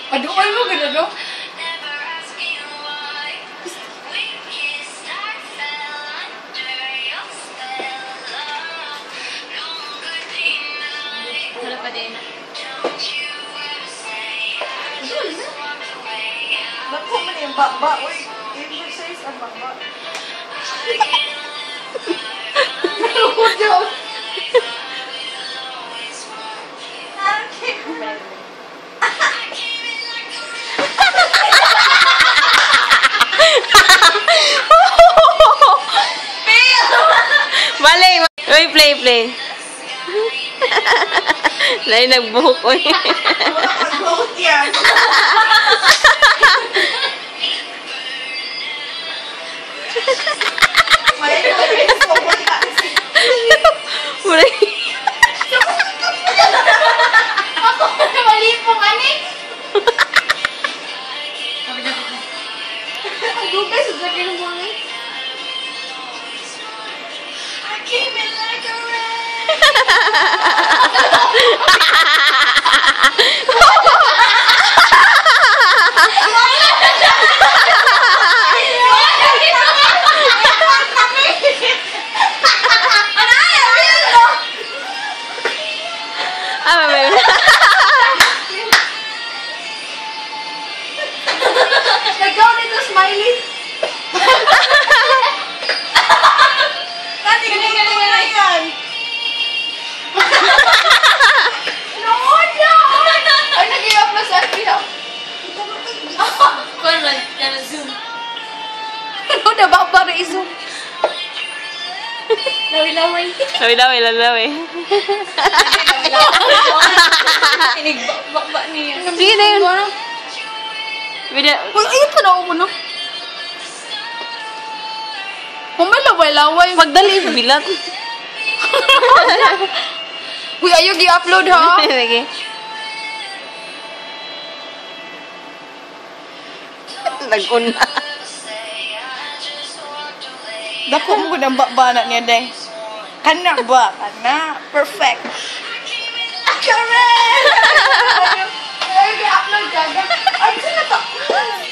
Paduol mo gano'n, no? Wala pa din. Naku mo na yung baba. Uy, exercise ang baba. Nalukot yun. Balik! Uy, play. Nay, nagbuhok ko eh. Wala kang goat yan. Ako na mali pong ani. Ang dugay sa laki ng mga. Nagaw nito smiley. Dati galing yan. No. Ay, nag-i-up na sa akin. Kuan man, yan ang zoom. Ano na ba para i-zoom? Lawi-laway. Lawi. Inigbakbak niya. Sige na yun. Video. Uy, ayun pa na ako na. May laway-laway. Pagdali, bilat. Uy, ayaw i-upload ha. Sige. Nag-una. Dako mo ng bana niya, day. Kana ba? Kana. Perfect. Correct! Ay, i-upload ka. Ay, sino to?